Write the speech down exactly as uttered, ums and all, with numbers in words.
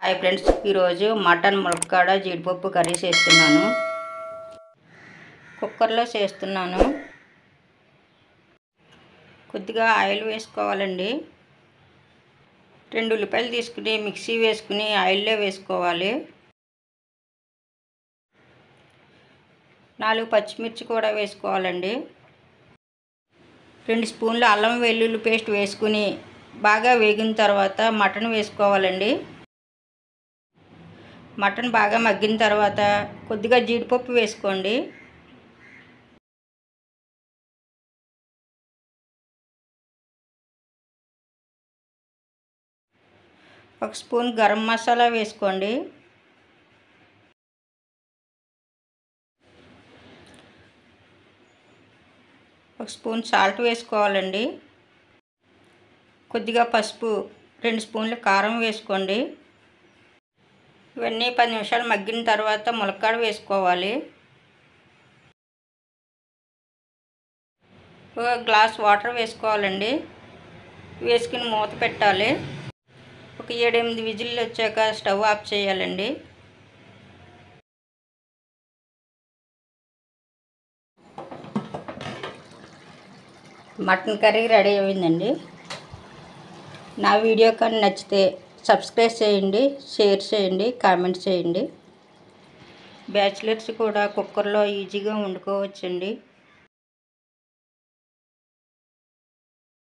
Hi friends, ఈరోజు mutton ములక్కాడ జీడిపప్పు కర్రీ చేస్తున్నాను. కుక్కర్లో చేస్తున్నాను. కొద్దిగా ఆయిల్ వేసుకోవాలండి. రెండు ఉల్లిపాయలు తీసుకుని మిక్సీ వేసుకుని ఆయిల్లో వేసుకోవాలి. నాలుగు పచ్చిమిర్చి కూడా వేసుకోవాలండి. రెండు స్పూన్ల అల్లం వెల్లుల్లి పేస్ట్ వేసుకుని బాగా వేగిన తర్వాత మటన్ వేసుకోవాలండి. మటన్ బాగా మగ్గిన తర్వాత కొద్దిగా జీడిపప్పు వేసుకోండి. ఒక స్పూన్ గరం మసాలా వేసుకోండి. ఒక స్పూన్ సాల్ట్ వేసుకోవాలండి. కొద్దిగా పసుపు, రెండు స్పూన్ల కారం వేసుకోండి. ఇవన్నీ పది నిమిషాలు మగ్గిన తర్వాత ములక్కాడ వేసుకోవాలి. ఒక గ్లాస్ వాటర్ వేసుకోవాలండి. వేసుకుని మూత పెట్టాలి. ఒక ఏడెనిమిది విజిల్లు వచ్చాక స్టవ్ ఆఫ్ చేయాలండి. మటన్ కర్రీ రెడీ అయిందండి. నా వీడియో కానీ నచ్చితే సబ్స్క్రైబ్ చేయండి, షేర్ చేయండి, కామెంట్ చేయండి. బ్యాచిలర్స్ కూడా కుక్కర్లో ఈజీగా వండుకోవచ్చండి.